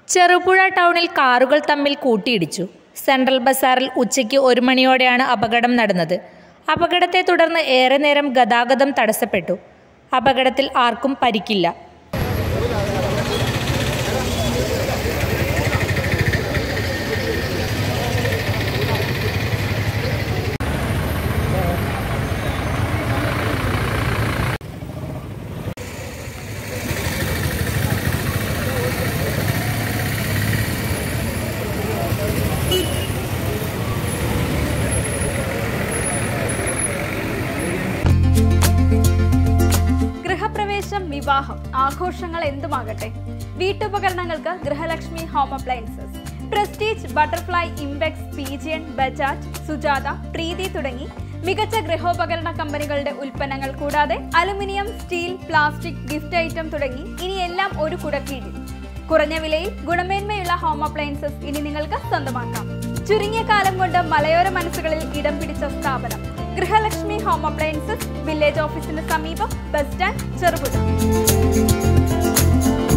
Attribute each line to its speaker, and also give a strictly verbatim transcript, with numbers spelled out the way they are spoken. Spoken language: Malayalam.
Speaker 1: ചെറുപുഴ ടൗണിൽ കാറുകൾ തമ്മിൽ കൂട്ടിയിടിച്ചു. സെൻട്രൽ ബസാറിൽ ഉച്ചയ്ക്ക് ഒരു മണിയോടെയാണ് അപകടം നടന്നത്. അപകടത്തെ തുടർന്ന് ഏറെ നേരം ഗതാഗതം തടസ്സപ്പെട്ടു. അപകടത്തിൽ ആർക്കും പരിക്കില്ല.
Speaker 2: ഗൃഹപ്രവേശം, വിവാഹം, ആഘോഷങ്ങൾ എന്തുമാകട്ടെ, വീട്ടുപകരണങ്ങൾക്ക് Grihalakshmi home appliances. Prestige, Butterfly, Impex, Pigeon, Bajaj, Sujata, Preethi തുടങ്ങി മികച്ച ഗൃഹോപകരണ കമ്പനികളുടെ ഉൽപ്പന്നങ്ങൾ കൂടാതെ aluminium, steel, plastic, gift item തുടങ്ങി ഇനി എല്ലാം ഒരു കുടക്കീഴിൽ. കുറഞ്ഞ വിലയിൽ ഗുണമേന്മയുള്ള ഹോം അപ്ലയൻസസ് ഇനി നിങ്ങൾക്ക് സ്വന്തമാക്കാം. ചുരുങ്ങിയ കാലം കൊണ്ട് മലയോര മനസ്സുകളിൽ ഇടം പിടിച്ച സ്ഥാപനം ഗൃഹലക്ഷ്മി ഹോം അപ്ലയൻസസ്, വില്ലേജ് ഓഫീസിന് സമീപം, ബസ് സ്റ്റാൻഡ്, ചെറുപുഴ.